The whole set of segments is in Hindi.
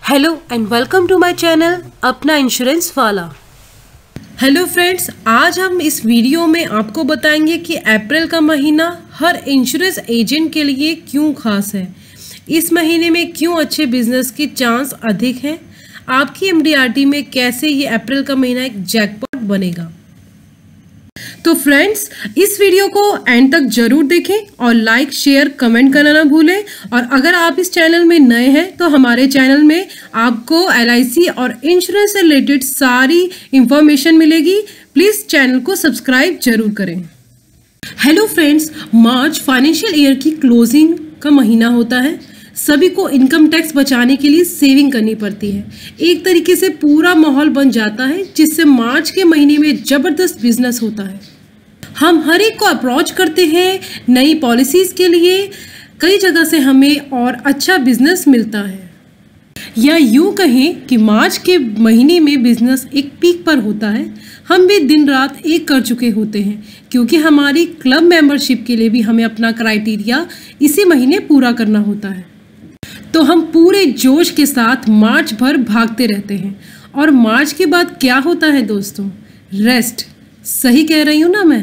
Hello and welcome to my channel अपना इंश्योरेंस वाला। हेलो फ्रेंड्स, आज हम इस वीडियो में आपको बताएंगे कि अप्रैल का महीना हर इंश्योरेंस एजेंट के लिए क्यों खास है। इस महीने में क्यों अच्छे बिजनेस के चांस अधिक हैं। आपकी एमडीआरटी में कैसे ये अप्रैल का महीना एक जैकपॉट बनेगा। तो फ्रेंड्स, इस वीडियो को एंड तक जरूर देखें और लाइक शेयर कमेंट करना ना भूलें। और अगर आप इस चैनल में नए हैं तो हमारे चैनल में आपको LIC और इंश्योरेंस से रिलेटेड सारी इंफॉर्मेशन मिलेगी। प्लीज़ चैनल को सब्सक्राइब जरूर करें। Hello friends, March financial year की क्लोजिंग का महीना होता है। सभी को इनकम टैक्स बचाने के लिए सेविंग करनी पड़ती है। एक तरीके से पूरा माहौल बन जाता है जिससे मार्च के महीने में ज़बरदस्त बिजनेस होता है। हम हर एक को अप्रोच करते हैं नई पॉलिसीज़ के लिए। कई जगह से हमें और अच्छा बिजनेस मिलता है, या यूँ कहें कि मार्च के महीने में बिजनेस एक पीक पर होता है। हम भी दिन रात एक कर चुके होते हैं क्योंकि हमारी क्लब मेंबरशिप के लिए भी हमें अपना क्राइटेरिया इसी महीने पूरा करना होता है। तो हम पूरे जोश के साथ मार्च भर भागते रहते हैं। और मार्च के बाद क्या होता है दोस्तों? रेस्ट। सही कह रही हूँ ना मैं?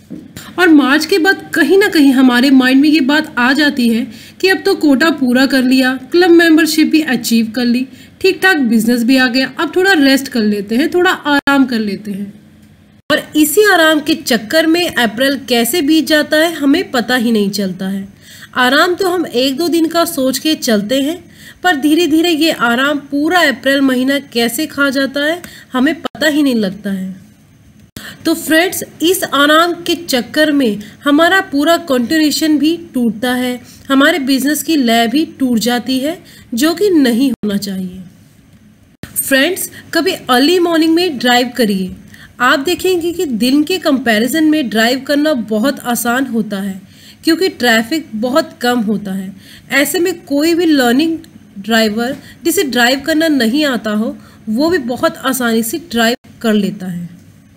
और मार्च के बाद कहीं ना कहीं हमारे माइंड में ये बात आ जाती है कि अब तो कोटा पूरा कर लिया, क्लब मेंबरशिप भी अचीव कर ली, ठीक ठाक बिजनेस भी आ गया, अब थोड़ा रेस्ट कर लेते हैं, थोड़ा आराम कर लेते हैं। और इसी आराम के चक्कर में अप्रैल कैसे बीत जाता है हमें पता ही नहीं चलता है। आराम तो हम एक दो दिन का सोच के चलते हैं, पर धीरे धीरे ये आराम पूरा अप्रैल महीना कैसे खा जाता है हमें पता ही नहीं लगता है। तो फ्रेंड्स, इस आराम के चक्कर में हमारा पूरा कंटिन्यूएशन भी टूटता है, हमारे बिजनेस की लय भी टूट जाती है, जो कि नहीं होना चाहिए। फ्रेंड्स, कभी अर्ली मॉर्निंग में ड्राइव करिए। आप देखेंगे कि दिन के कंपैरिजन में ड्राइव करना बहुत आसान होता है क्योंकि ट्रैफिक बहुत कम होता है। ऐसे में कोई भी लर्निंग ड्राइवर जिसे ड्राइव करना नहीं आता हो वो भी बहुत आसानी से ड्राइव कर लेता है।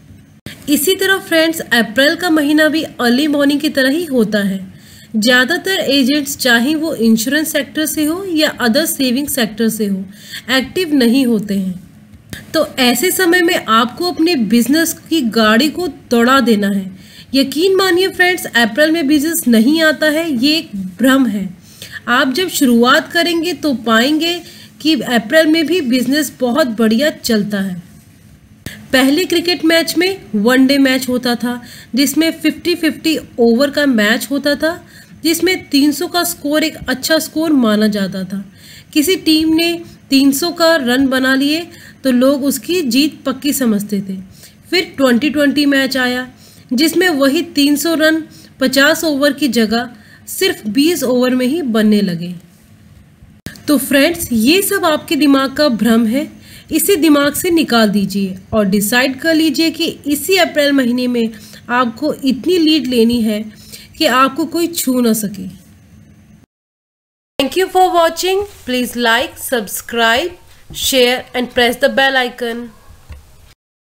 इसी तरह फ्रेंड्स, अप्रैल का महीना भी अर्ली मॉर्निंग की तरह ही होता है। ज़्यादातर एजेंट्स, चाहे वो इंश्योरेंस सेक्टर से हो या अदर सेविंग सेक्टर से हो, एक्टिव नहीं होते हैं। तो ऐसे समय में आपको अपने बिजनेस की गाड़ी को दौड़ा देना है। यकीन मानिए फ्रेंड्स, अप्रैल में बिजनेस नहीं आता है, ये एक भ्रम है। आप जब शुरुआत करेंगे तो पाएंगे कि अप्रैल में भी बिजनेस बहुत बढ़िया चलता है। पहले क्रिकेट मैच में वनडे मैच होता था जिसमें 50-50 ओवर का मैच होता था, जिसमें 300 का स्कोर एक अच्छा स्कोर माना जाता था। किसी टीम ने 300 का रन बना लिए तो लोग उसकी जीत पक्की समझते थे। फिर 20-20 मैच आया जिसमें वही 300 रन 50 ओवर की जगह सिर्फ 20 ओवर में ही बनने लगे। तो फ्रेंड्स, ये सब आपके दिमाग का भ्रम है। इसे दिमाग से निकाल दीजिए और डिसाइड कर लीजिए कि इसी अप्रैल महीने में आपको इतनी लीड लेनी है कि आपको कोई छू ना सके। Thank you for watching. Please like, subscribe, share and press the bell icon.